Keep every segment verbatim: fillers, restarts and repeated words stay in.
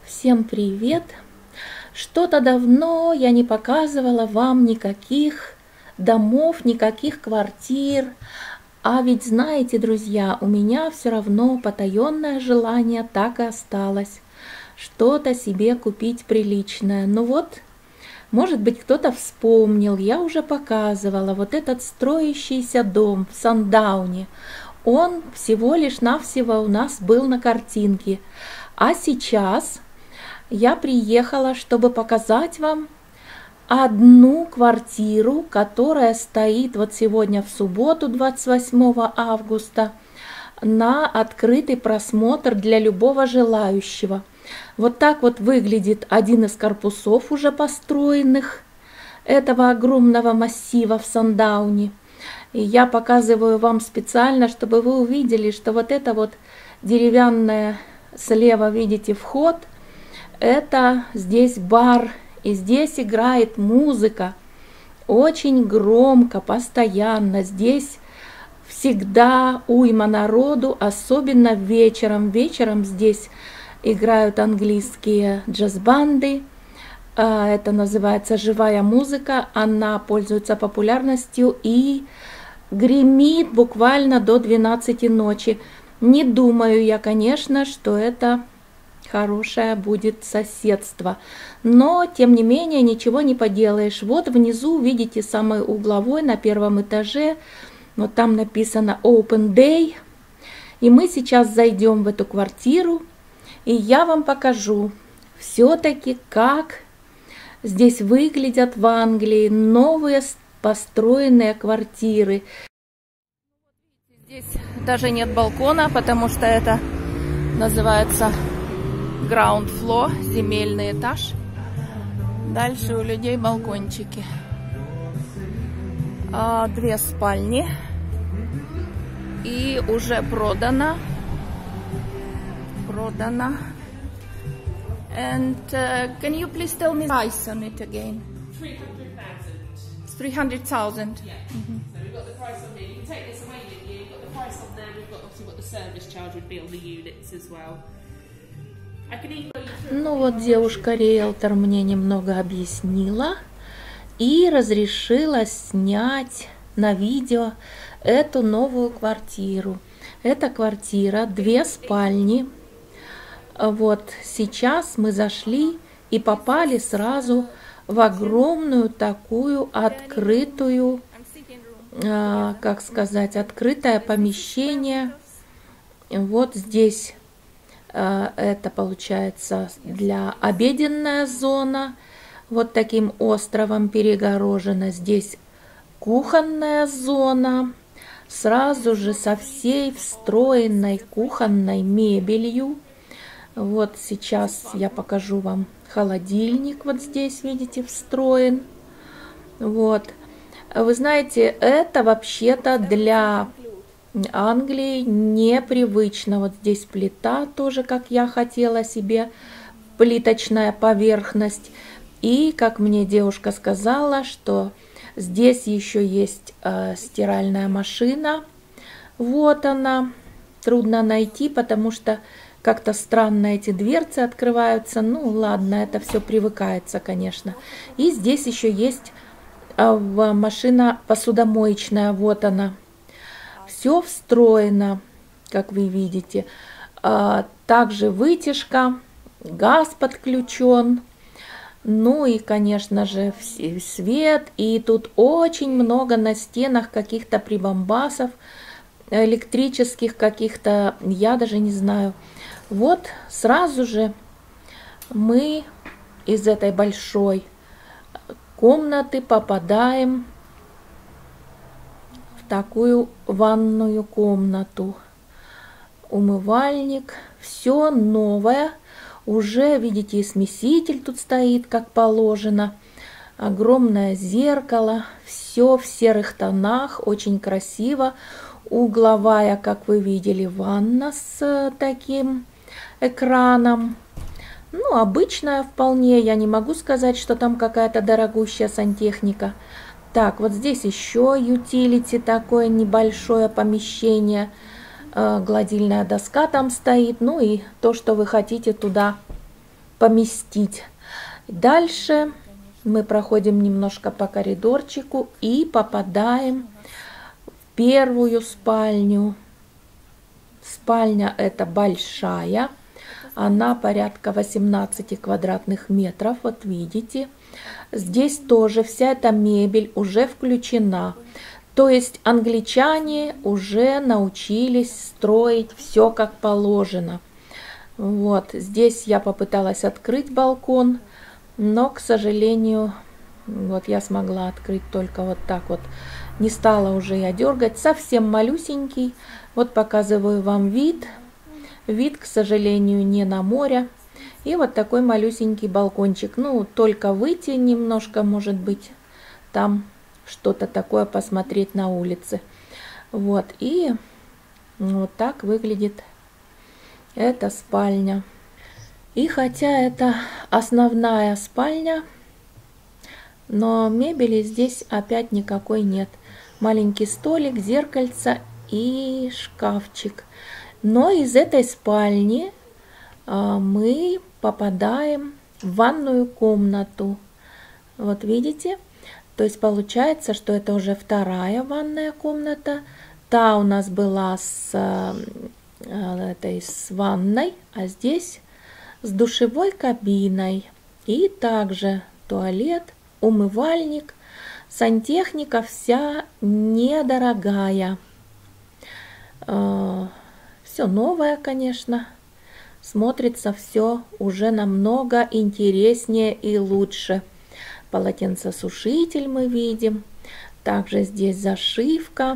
Всем привет! Что-то давно я не показывала вам никаких домов, никаких квартир. А ведь знаете, друзья, у меня все равно потаенное желание так и осталось. Что-то себе купить приличное. Ну вот, может быть, кто-то вспомнил, я уже показывала вот этот строящийся дом в Сандауне. Он всего лишь навсего у нас был на картинке. А сейчас я приехала, чтобы показать вам одну квартиру, которая стоит вот сегодня в субботу, двадцать восьмого августа, на открытый просмотр для любого желающего. Вот так вот выглядит один из корпусов уже построенных этого огромного массива в Сандауне. И я показываю вам специально, чтобы вы увидели, что вот это вот деревянное, слева видите вход, это здесь бар, и здесь играет музыка очень громко, постоянно. Здесь всегда уйма народу, особенно вечером. Вечером здесь играют английские джаз-банды. Это называется живая музыка. Она пользуется популярностью и гремит буквально до двенадцати ночи. Не думаю я, конечно, что это хорошее будет соседство. Но, тем не менее, ничего не поделаешь. Вот внизу, видите, самый угловой, на первом этаже, вот там написано Open Day. И мы сейчас зайдем в эту квартиру, и я вам покажу все-таки, как здесь выглядят в Англии новые построенные квартиры. Здесь даже нет балкона, потому что это называется ground floor, земельный этаж. Дальше у людей балкончики. А, две спальни. И уже продано. Продано. And uh, can you please tell me the price on it again? three hundred thousand. It's three hundred thousand. Yeah. Mm-hmm. So we've got the price on there. You can take this away with you. You've got the price on there. We've got obviously what the service charge would be on the units as well. Ну вот девушка-риэлтор мне немного объяснила и разрешила снять на видео эту новую квартиру. Эта квартира, две спальни. Вот сейчас мы зашли и попали сразу в огромную такую открытую, э, как сказать, открытое помещение. Вот здесь это получается для обеденная зона, вот таким островом перегорожена. Здесь кухонная зона, сразу же со всей встроенной кухонной мебелью. Вот сейчас я покажу вам холодильник, вот здесь видите встроен. Вот, вы знаете, это вообще-то для Англии непривычно. Вот здесь плита тоже, как я хотела себе, плиточная поверхность. И, как мне девушка сказала, что здесь еще есть э, стиральная машина. Вот она. Трудно найти, потому что как-то странно эти дверцы открываются. Ну ладно, это все привыкается, конечно. И здесь еще есть э, машина посудомоечная. Вот она. Все встроено, как вы видите. Также вытяжка, газ подключен. Ну и, конечно же, свет. И тут очень много на стенах каких-то прибамбасов, электрических каких-то, я даже не знаю. Вот сразу же мы из этой большой комнаты попадаем такую ванную комнату, умывальник, все новое, уже видите, и смеситель тут стоит, как положено, огромное зеркало, все в серых тонах, очень красиво, угловая, как вы видели, ванна с таким экраном, ну, обычная вполне, я не могу сказать, что там какая-то дорогущая сантехника. Так, вот здесь еще ютилити, такое небольшое помещение, гладильная доска там стоит, ну и то, что вы хотите туда поместить. Дальше мы проходим немножко по коридорчику и попадаем в первую спальню. Спальня эта большая, она порядка восемнадцати квадратных метров, вот видите. Здесь тоже вся эта мебель уже включена. То есть англичане уже научились строить все как положено. Вот здесь я попыталась открыть балкон, но, к сожалению, вот я смогла открыть только вот так вот. Не стала уже я дергать, совсем малюсенький. Вот показываю вам вид. Вид, к сожалению, не на море. И вот такой малюсенький балкончик. Ну, только выйти немножко, может быть, там что-то такое посмотреть на улице. Вот, и вот так выглядит эта спальня. И хотя это основная спальня, но мебели здесь опять никакой нет. Маленький столик, зеркальце и шкафчик. Но из этой спальни а, мы попадаем в ванную комнату. Вот видите? То есть получается, что это уже вторая ванная комната. Та у нас была с, а, этой, с ванной, а здесь с душевой кабиной. И также туалет, умывальник. Сантехника вся недорогая. Все новое, конечно. Смотрится все уже намного интереснее и лучше. Полотенцесушитель мы видим. Также здесь зашивка.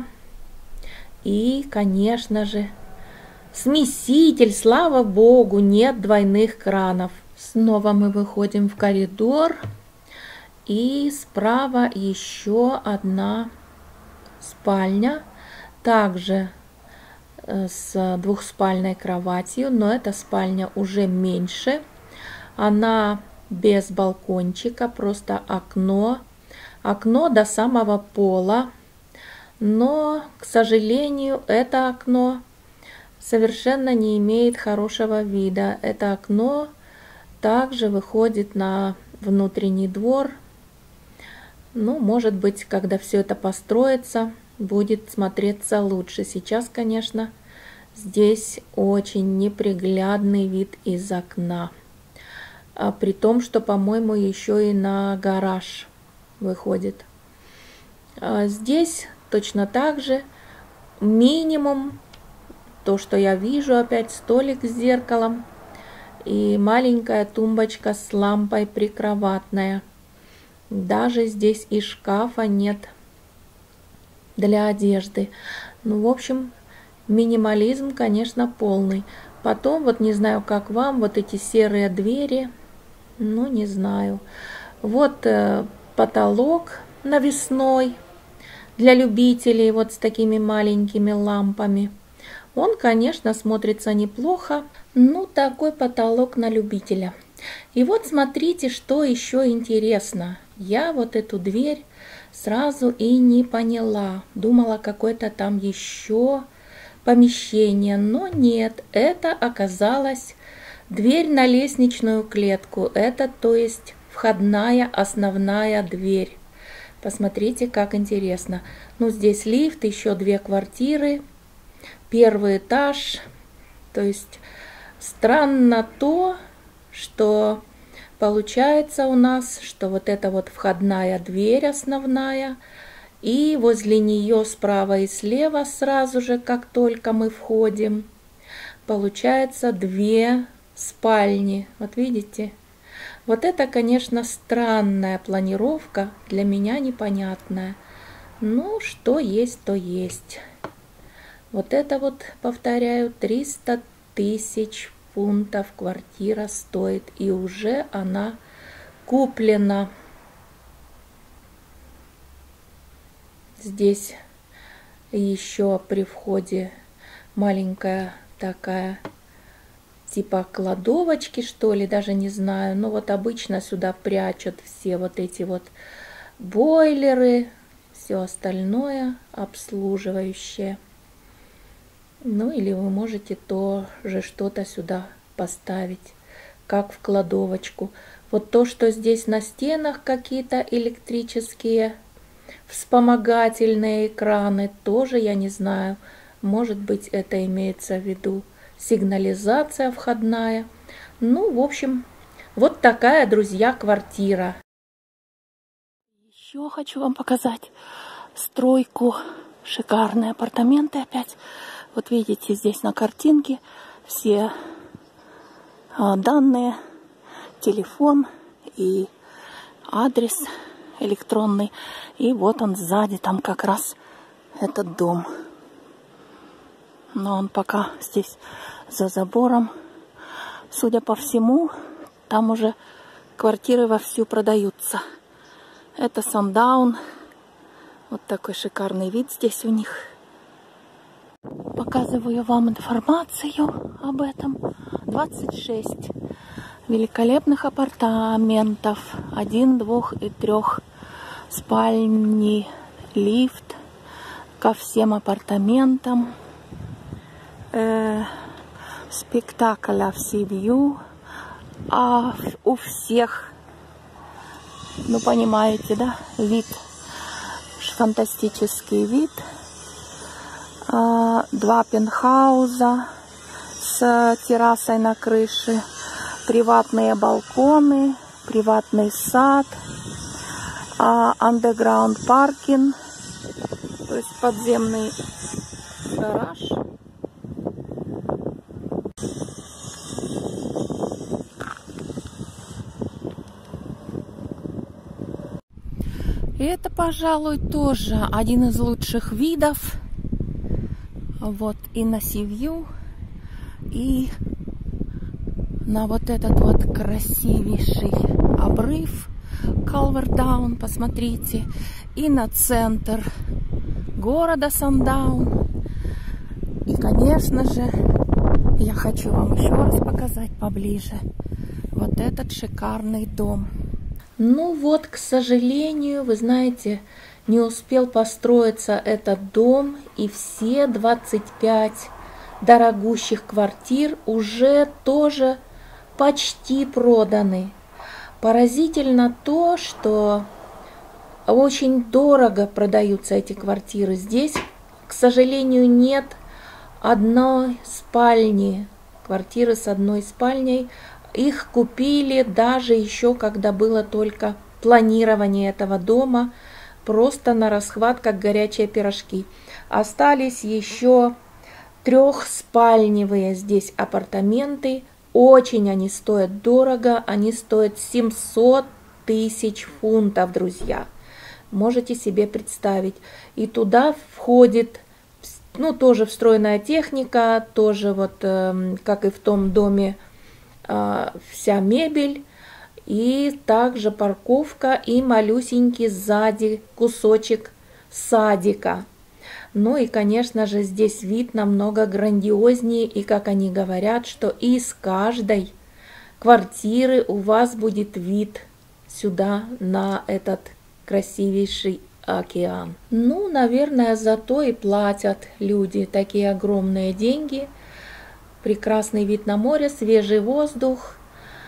И, конечно же, смеситель. Слава богу, нет двойных кранов. Снова мы выходим в коридор. И справа еще одна спальня, также с двухспальной кроватью, но эта спальня уже меньше. Она без балкончика, просто окно. Окно до самого пола. Но, к сожалению, это окно совершенно не имеет хорошего вида. Это окно также выходит на внутренний двор. Ну, может быть, когда все это построится, будет смотреться лучше. Сейчас, конечно, здесь очень неприглядный вид из окна. А при том, что, по-моему, еще и на гараж выходит. А здесь точно так же минимум то, что я вижу, опять столик с зеркалом и маленькая тумбочка с лампой прикроватная. Даже здесь и шкафа нет для одежды. Ну, в общем, минимализм, конечно, полный. Потом, вот не знаю, как вам, вот эти серые двери, ну, не знаю. Вот э, потолок навесной для любителей, вот с такими маленькими лампами. Он, конечно, смотрится неплохо. Ну, такой потолок на любителя. И вот смотрите, что еще интересно. Я вот эту дверь сразу и не поняла. Думала, какое-то там еще помещение. Но нет, это оказалась дверь на лестничную клетку. Это, то есть, входная основная дверь. Посмотрите, как интересно. Ну, здесь лифт, еще две квартиры. Первый этаж. То есть, странно то, что получается у нас, что вот эта вот входная дверь основная, и возле нее справа и слева сразу же, как только мы входим, получается две спальни. Вот видите? Вот это, конечно, странная планировка, для меня непонятная. Ну, что есть, то есть. Вот это вот, повторяю, триста тысяч фунтов квартира стоит, и уже она куплена. Здесь еще при входе маленькая такая типа кладовочки, что ли, даже не знаю. Но вот обычно сюда прячут все вот эти вот бойлеры, все остальное обслуживающее. Ну или вы можете тоже что-то сюда поставить. как в кладовочку. Вот то, что здесь на стенах какие-то электрические вспомогательные экраны, тоже я не знаю. Может быть, это имеется в виду сигнализация входная. Ну, в общем, вот такая, друзья, квартира. Еще хочу вам показать стройку. Шикарные апартаменты опять. Вот видите, здесь на картинке все а, данные, телефон и адрес электронный. И вот он сзади, там как раз этот дом. Но он пока здесь за забором. Судя по всему, там уже квартиры вовсю продаются. Это Сандаун. Вот такой шикарный вид здесь у них. Показываю вам информацию об этом. двадцать шесть великолепных апартаментов. Один, двух и трех спальни, лифт ко всем апартаментам. Э, спектакль Sea-View. А у всех, ну понимаете, да, вид, фантастический вид. А, два пентхауза с террасой на крыше, приватные балконы, приватный сад, а, underground паркинг, то есть подземный гараж. И это, пожалуй, тоже один из лучших видов. Вот и на Sea-View, и на вот этот вот красивейший обрыв Калвердаун, посмотрите, и на центр города Сандаун. И, конечно же, я хочу вам еще раз показать поближе вот этот шикарный дом. Ну вот, к сожалению, вы знаете, не успел построиться этот дом, и все двадцать пять дорогущих квартир уже тоже почти проданы. Поразительно то, что очень дорого продаются эти квартиры. Здесь, к сожалению, нет одной спальни, квартиры с одной спальней. Их купили даже еще, когда было только планирование этого дома, просто на расхват, как горячие пирожки. Остались еще трехспальневые здесь апартаменты. Очень они стоят дорого. Они стоят семьсот тысяч фунтов, друзья. Можете себе представить. И туда входит, ну, тоже встроенная техника, тоже вот, э, как и в том доме, э, вся мебель. И также парковка и малюсенький сзади кусочек садика. Ну и, конечно же, здесь вид намного грандиознее. И, как они говорят, что из каждой квартиры у вас будет вид сюда, на этот красивейший океан. Ну, наверное, зато и платят люди такие огромные деньги. Прекрасный вид на море, свежий воздух.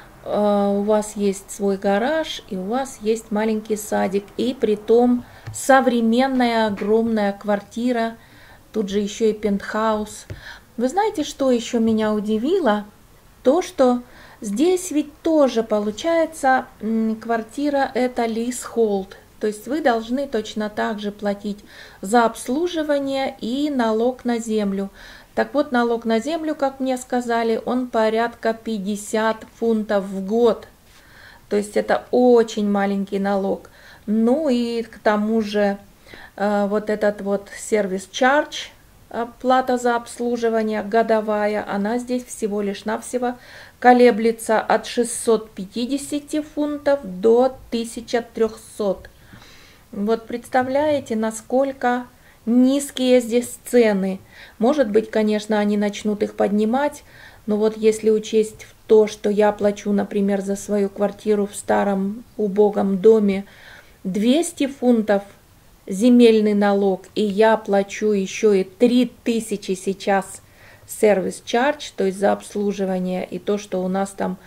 У вас есть свой гараж, и у вас есть маленький садик, и притом современная огромная квартира, тут же еще и пентхаус. Вы знаете, что еще меня удивило? То, что здесь ведь тоже получается квартира это leasehold, то есть вы должны точно так же платить за обслуживание и налог на землю. Так вот, налог на землю, как мне сказали, он порядка пятьдесят фунтов в год. То есть это очень маленький налог. Ну и к тому же э, вот этот вот сервис-чардж, плата за обслуживание годовая, она здесь всего лишь навсего колеблется от шестисот пятидесяти фунтов до тысячи трёхсот. Вот представляете, насколько низкие здесь цены. Может быть, конечно, они начнут их поднимать, но вот если учесть то, что я плачу, например, за свою квартиру в старом убогом доме двести фунтов земельный налог, и я плачу еще и три тысячи сейчас сервис-чардж, то есть за обслуживание, и то, что у нас там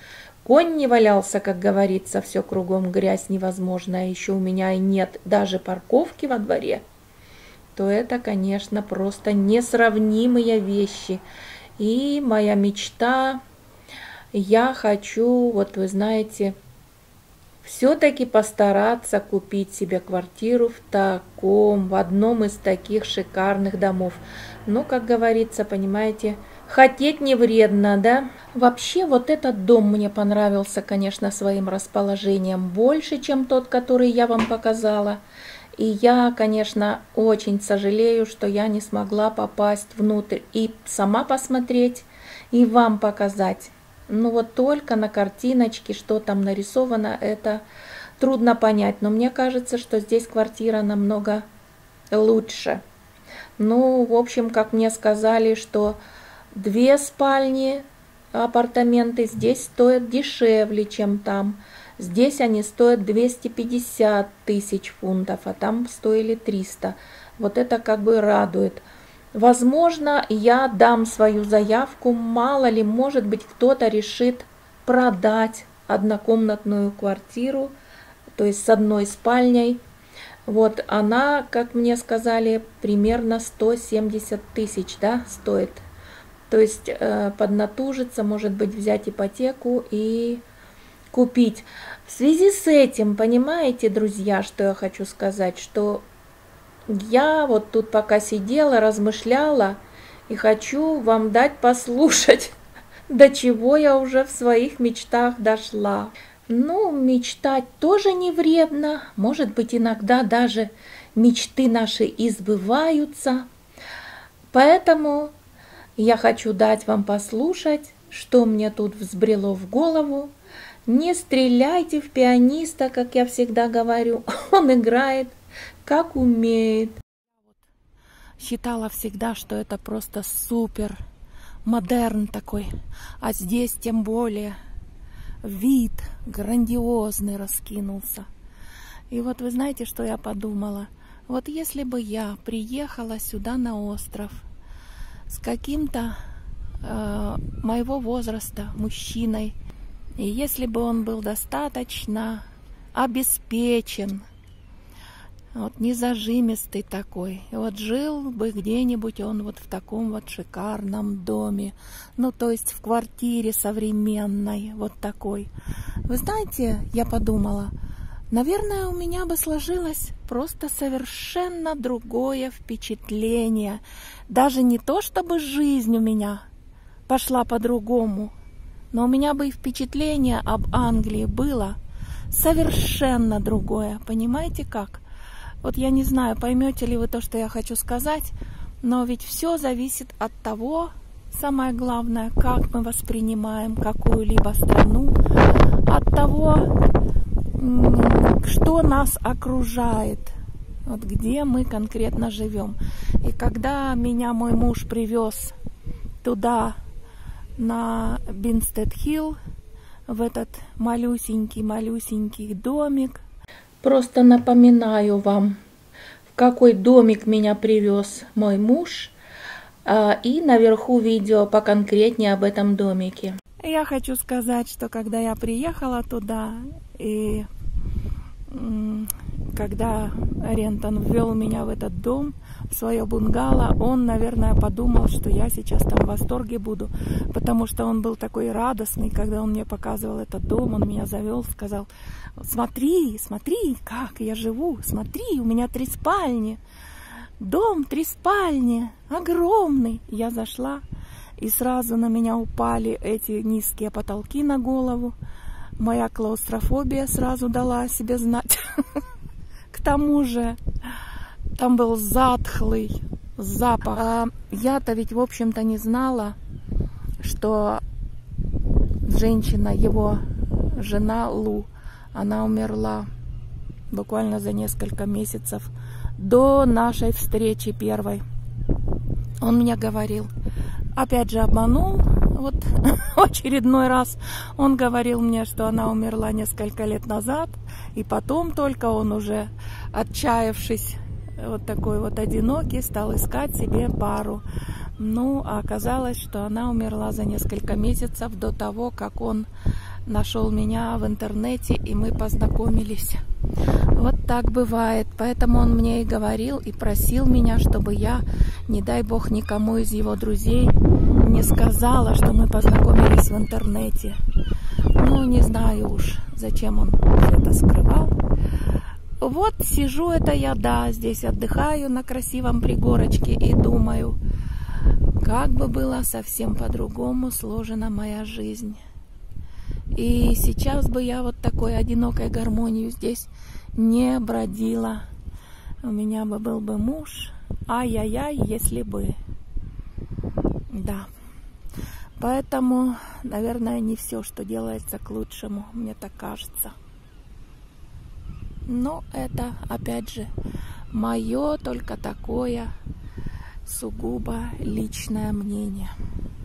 конь не валялся, как говорится, все кругом грязь невозможная, еще у меня и нет даже парковки во дворе, то это, конечно, просто несравнимые вещи. И моя мечта, я хочу, вот вы знаете, все-таки постараться купить себе квартиру в таком, в одном из таких шикарных домов. Ну, как говорится, понимаете, хотеть не вредно, да? Вообще, вот этот дом мне понравился, конечно, своим расположением больше, чем тот, который я вам показала. И я, конечно, очень сожалею, что я не смогла попасть внутрь и сама посмотреть, и вам показать. Ну вот только на картиночке, что там нарисовано, это трудно понять. Но мне кажется, что здесь квартира намного лучше. Ну, в общем, как мне сказали, что две спальни, апартаменты здесь стоят дешевле, чем там. Здесь они стоят двести пятьдесят тысяч фунтов, а там стоили триста. Вот это как бы радует. Возможно, я дам свою заявку, мало ли, может быть, кто-то решит продать однокомнатную квартиру, то есть с одной спальней. Вот она, как мне сказали, примерно сто семьдесят тысяч, да, стоит. То есть э, поднатужиться, может быть, взять ипотеку и купить. В связи с этим, понимаете, друзья, что я хочу сказать, что я вот тут пока сидела, размышляла и хочу вам дать послушать, до чего я уже в своих мечтах дошла. Ну, мечтать тоже не вредно, может быть, иногда даже мечты наши и сбываются. Поэтому я хочу дать вам послушать, что мне тут взбрело в голову. Не стреляйте в пианиста, как я всегда говорю, он играет как умеет. Считала всегда, что это просто супер модерн такой, а здесь тем более вид грандиозный раскинулся. И вот вы знаете, что я подумала? Вот если бы я приехала сюда на остров с каким-то э, моего возраста мужчиной, и если бы он был достаточно обеспечен, вот незажимистый такой, и вот жил бы где-нибудь он вот в таком вот шикарном доме, ну то есть в квартире современной, вот такой. Вы знаете, я подумала, наверное, у меня бы сложилось просто совершенно другое впечатление. Даже не то, чтобы жизнь у меня пошла по-другому, но у меня бы и впечатление об Англии было совершенно другое. Понимаете как? Вот я не знаю, поймете ли вы то, что я хочу сказать, но ведь все зависит от того, самое главное, как мы воспринимаем какую-либо страну, от того, что нас окружает, вот где мы конкретно живем. И когда меня мой муж привез туда, на Бинстед-Хилл, в этот малюсенький-малюсенький домик, просто напоминаю вам, в какой домик меня привез мой муж, и наверху видео поконкретнее об этом домике. Я хочу сказать, что когда я приехала туда, и когда Рентон ввел меня в этот дом, в свое бунгало, он, наверное, подумал, что я сейчас там в восторге буду, потому что он был такой радостный, когда он мне показывал этот дом, он меня завел, сказал: смотри, смотри, как я живу, смотри, у меня три спальни, дом, три спальни, огромный. Я зашла, и сразу на меня упали эти низкие потолки на голову, моя клаустрофобия сразу дала о себе знать. К тому же там был затхлый запах. А я-то ведь, в общем-то, не знала, что женщина, его жена Лу, она умерла буквально за несколько месяцев до нашей встречи первой. Он мне говорил, опять же обманул, вот в очередной раз он говорил мне, что она умерла несколько лет назад, и потом только он уже, отчаявшись, вот такой вот одинокий, стал искать себе пару. Ну, а оказалось, что она умерла за несколько месяцев до того, как он нашел меня в интернете, и мы познакомились. Вот так бывает. Поэтому он мне и говорил, и просил меня, чтобы я, не дай бог, никому из его друзей не сказала, что мы познакомились в интернете. Ну, не знаю уж, зачем он это скрывал. Вот сижу это я, да, здесь отдыхаю на красивом пригорочке и думаю, как бы была совсем по-другому сложена моя жизнь. И сейчас бы я вот такой одинокой гармонию здесь не бродила. У меня бы был бы муж. Ай-яй-яй, если бы. Да. Поэтому, наверное, не все, что делается, к лучшему, мне так кажется. Но это, опять же, мое только такое сугубо личное мнение.